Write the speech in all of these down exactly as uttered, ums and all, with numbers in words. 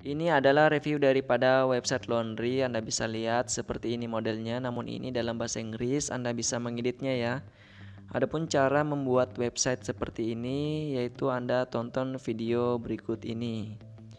Ini adalah review daripada website laundry. Anda bisa lihat seperti ini modelnya, namun ini dalam bahasa Inggris. Anda bisa mengeditnya ya. Adapun cara membuat website seperti ini yaitu Anda tonton video berikut ini.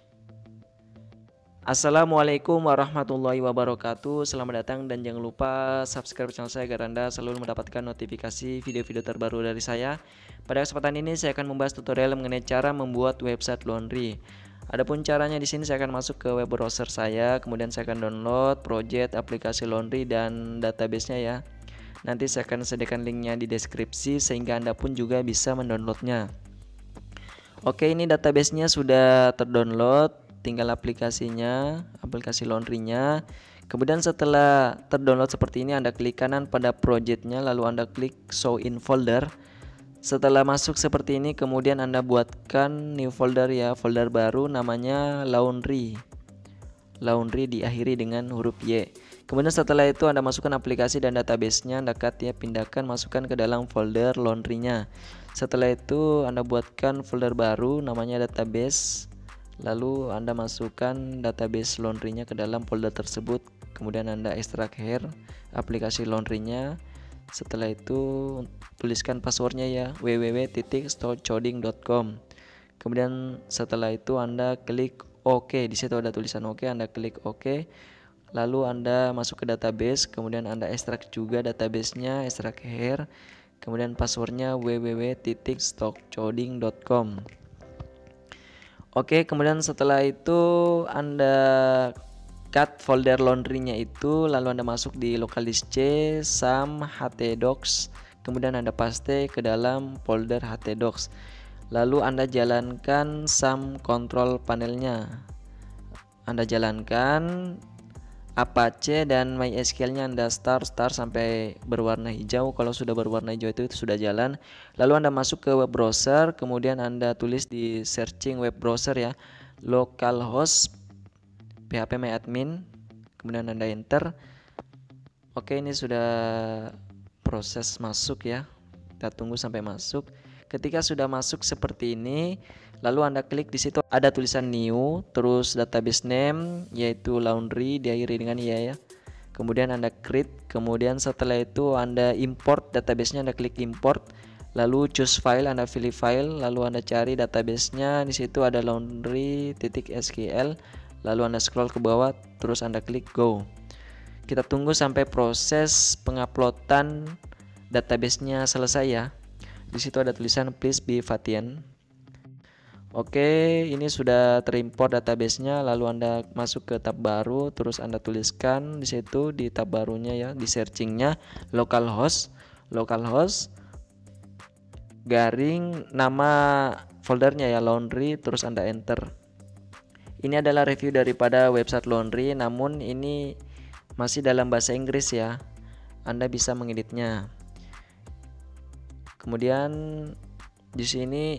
Assalamualaikum warahmatullahi wabarakatuh. Selamat datang dan jangan lupa subscribe channel saya agar Anda selalu mendapatkan notifikasi video-video terbaru dari saya. Pada kesempatan ini saya akan membahas tutorial mengenai cara membuat website laundry. Adapun caranya di sini saya akan masuk ke web browser saya, kemudian saya akan download project aplikasi laundry dan database-nya ya. Nanti saya akan sediakan linknya di deskripsi sehingga Anda pun juga bisa mendownloadnya. Oke, ini database-nya sudah terdownload, tinggal aplikasinya, aplikasi laundry-nya. Kemudian setelah terdownload seperti ini, Anda klik kanan pada project-nya, lalu Anda klik show in folder. Setelah masuk seperti ini, kemudian Anda buatkan new folder ya, folder baru namanya laundry. Laundry diakhiri dengan huruf Y. Kemudian setelah itu Anda masukkan aplikasi dan database-nya, Anda cut ya, pindahkan, masukkan ke dalam folder laundry-nya. Setelah itu Anda buatkan folder baru namanya database. Lalu Anda masukkan database laundry-nya ke dalam folder tersebut. Kemudian Anda ekstrak here aplikasi laundry-nya. Setelah itu tuliskan passwordnya ya, w w w titik stockcoding titik com. Kemudian setelah itu Anda klik OK. Di situ ada tulisan OK, Anda klik OK. Lalu Anda masuk ke database, kemudian Anda ekstrak juga database-nya, ekstrak here. Kemudian passwordnya w w w titik stockcoding titik com. Oke, kemudian setelah itu Anda cut folder laundry-nya itu, lalu Anda masuk di local disk C, sum, htdocs, kemudian Anda paste ke dalam folder htdocs. Lalu Anda jalankan sum control panelnya. Anda jalankan Apache dan MySQL-nya Anda start start sampai berwarna hijau. Kalau sudah berwarna hijau itu, itu sudah jalan. Lalu Anda masuk ke web browser, kemudian Anda tulis di searching web browser ya, localhost phpMyAdmin, kemudian Anda enter. Oke, ini sudah proses masuk ya. Kita tunggu sampai masuk. Ketika sudah masuk seperti ini, lalu Anda klik di situ ada tulisan new, terus database name yaitu laundry diakhiri dengan ya ya. Kemudian Anda create, kemudian setelah itu Anda import database-nya, Anda klik import. Lalu choose file, Anda pilih file, lalu Anda cari database-nya. Di situ ada laundry.sql. Lalu Anda scroll ke bawah, terus Anda klik go. Kita tunggu sampai proses penguploadan database-nya selesai ya. Di situ ada tulisan please be patient. Oke, ini sudah terimport database-nya. Lalu Anda masuk ke tab baru, terus Anda tuliskan di situ di tab barunya ya, di searching-nya localhost, localhost garing nama foldernya ya laundry, terus Anda enter. Ini adalah review daripada website laundry, namun ini masih dalam bahasa Inggris ya. Anda bisa mengeditnya. Kemudian di sini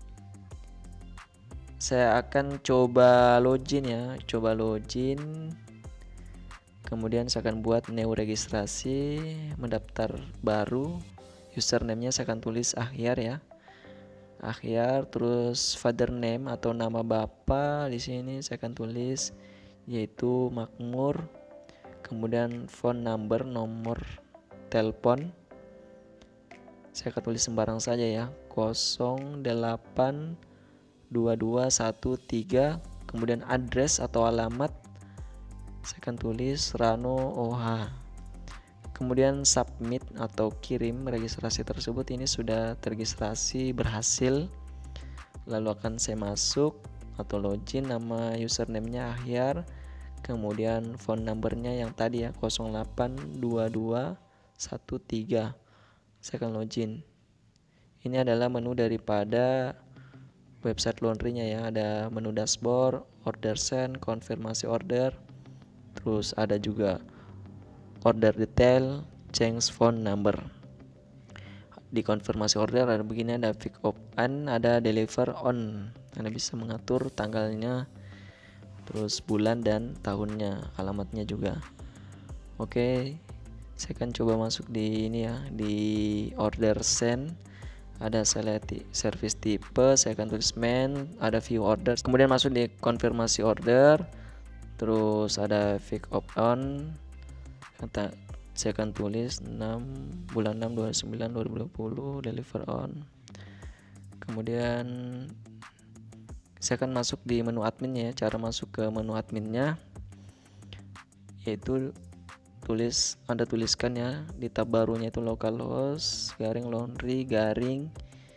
saya akan coba login ya, coba login. Kemudian saya akan buat new registrasi, mendaftar baru. Username-nya saya akan tulis Akhyar ya. Akhyar, terus father name atau nama bapak di sini saya akan tulis yaitu Makmur. Kemudian phone number, nomor telepon. Saya akan tulis sembarang saja ya, nol delapan dua dua satu tiga. Kemudian address atau alamat saya akan tulis Rano O H. Kemudian submit atau kirim registrasi tersebut. Ini sudah terregistrasi berhasil. Lalu akan saya masuk atau login, nama username-nya Akhyar. Kemudian phone number-nya yang tadi ya, nol delapan dua dua satu tiga. Saya akan login. Ini adalah menu daripada website laundry-nya ya. Ada menu dashboard, order send, konfirmasi order. Terus ada juga order detail, change phone number. Di konfirmasi order ada begini, ada pick up on, ada deliver on. Anda bisa mengatur tanggalnya, terus bulan dan tahunnya, alamatnya juga. Oke, saya akan coba masuk di ini ya, di order send. ada select service type, saya akan tulis main, ada view order, kemudian masuk di konfirmasi order, terus ada pick up on, kata saya akan tulis enam bulan enam dua puluh sembilan dua ribu dua puluh deliver on. Kemudian saya akan masuk di menu adminnya ya. Cara masuk ke menu adminnya yaitu tulis, Anda tuliskan ya di tab barunya itu localhost garing laundry garing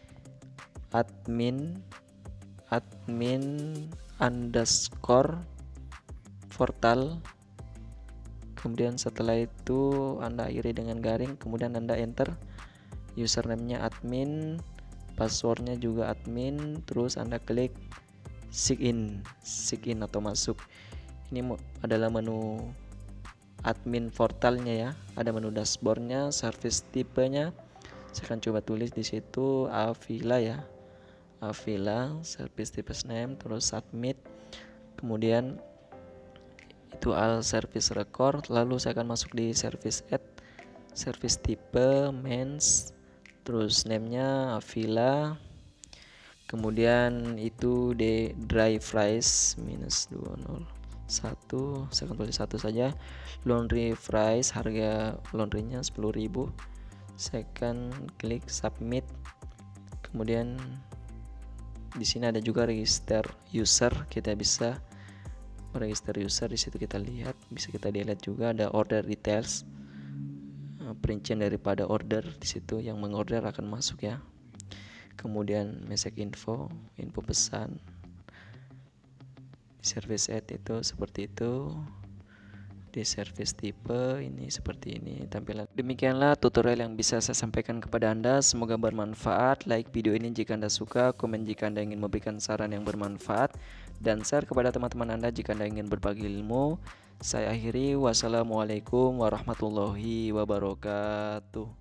admin admin underscore portal. Kemudian setelah itu Anda akhiri dengan garing, kemudian Anda enter username-nya admin, passwordnya juga admin, terus Anda klik sign sign atau masuk. Ini adalah menu admin portalnya ya, ada menu dashboardnya, service tipenya. Saya akan coba tulis di situ Avila ya, Avila service type name, terus submit, kemudian itu all service record. Lalu saya akan masuk di service add, service type mains, terus namenya Avila, kemudian itu di dry fries minus dua nol satu, saya akan tulis satu saja. Laundry fries, harga laundrynya sepuluh ribu. Saya akan klik submit, kemudian di sini ada juga register user, kita bisa register user. Di situ kita lihat, bisa kita dilihat juga ada order details, perincian daripada order. Di situ yang mengorder akan masuk ya. Kemudian message info, info pesan. Di service add itu seperti itu. Di service type ini seperti ini tampilan. Demikianlah tutorial yang bisa saya sampaikan kepada Anda. Semoga bermanfaat. Like video ini jika Anda suka, komen jika Anda ingin memberikan saran yang bermanfaat, dan share kepada teman-teman Anda jika Anda ingin berbagi ilmu. Saya akhiri, wassalamualaikum warahmatullahi wabarakatuh.